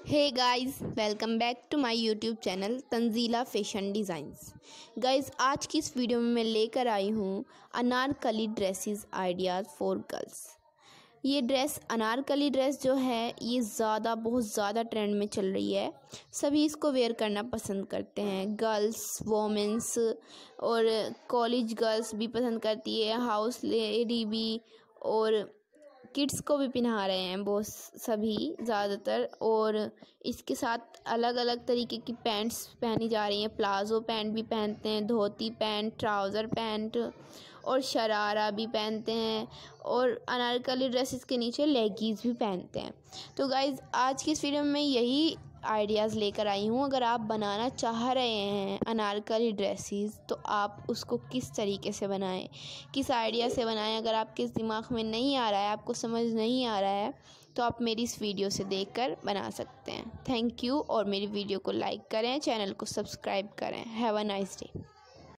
Hey guys, welcome back to my YouTube channel Tanzila fashion designs. Guys, आज की इस video में मैं लेकर आई हूँ Anarkali dresses ideas for girls. ये ड्रेस अनारकली ड्रेस जो है ये बहुत ज़्यादा ट्रेंड में चल रही है। सभी इसको वेयर करना पसंद करते हैं। गर्ल्स, वोमेंस और कॉलेज गर्ल्स भी पसंद करती है, हाउस लेडी भी, और किड्स को भी पहना रहे हैं बहुत सभी ज़्यादातर। और इसके साथ अलग अलग तरीके की पैंट्स पहनी जा रही हैं। प्लाज़ो पैंट भी पहनते हैं, धोती पैंट, ट्राउज़र पैंट और शरारा भी पहनते हैं, और अनारकली ड्रेसेस के नीचे लेगीज भी पहनते हैं। तो गाइज़, आज की इस वीडियो में यही आइडियाज़ लेकर आई हूँ। अगर आप बनाना चाह रहे हैं अनारकली ड्रेसेस तो आप उसको किस तरीके से बनाएं, किस आइडिया से बनाएं। अगर आपके दिमाग में नहीं आ रहा है, आपको समझ नहीं आ रहा है, तो आप मेरी इस वीडियो से देखकर बना सकते हैं। थैंक यू, और मेरी वीडियो को लाइक करें, चैनल को सब्सक्राइब करें। Have a nice day.